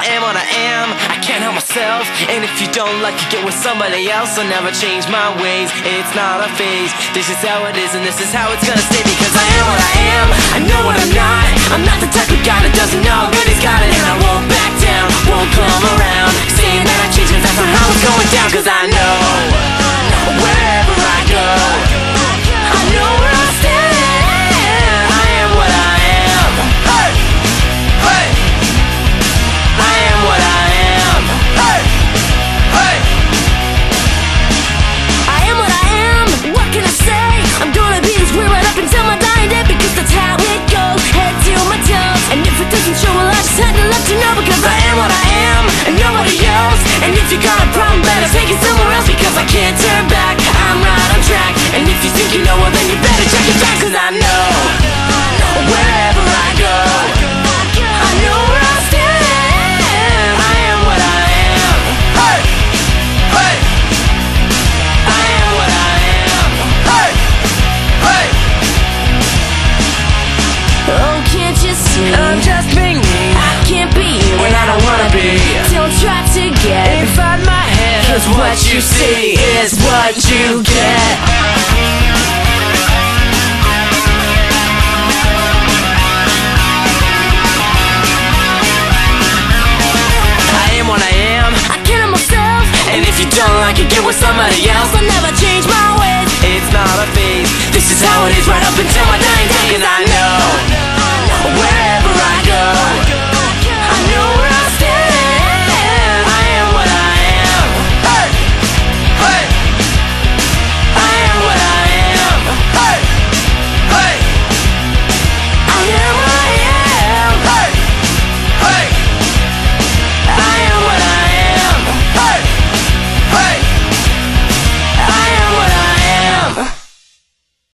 am what I am, I can't help myself. And if you don't like it, get with somebody else. I'll never change my ways, it's not a phase. This is how it is and this is how it's gonna stay. Because I am what I am, I know what I'm not. I'm not the type of guy that doesn't know good he's got it. And I won't back down, won't come around saying that I changed, cause that's not how it's going down. Cause I know wherever I go, I know where I stand. I am what I am. Hey! Hey! I am what I am. Hey! Hey! I am what I am, what can I say? I'm gonna be this way right up until my dying day. Because that's how it goes, head to my toes. And if it doesn't show, well I just had to let you know. Because I am what I am, and nobody else. And if you got a problem, better take it somewhere else. Because I can't turn back, I'm right on track. And if you think you know, well then you better check it back. Cause I know wherever I go, I know where I stand. I am what I am. Hey! Hey! I am what I am. Hey! Hey! Oh, can't you see? I'm just being me, I can't be when I don't wanna be. Don't try to get Inside my head, cause what you see is what you get. I am what I am, I can't help myself. and if you don't like it, get with somebody else. I'll never change my ways. It's not a phase, this is how it is right up until my dying day. And I know where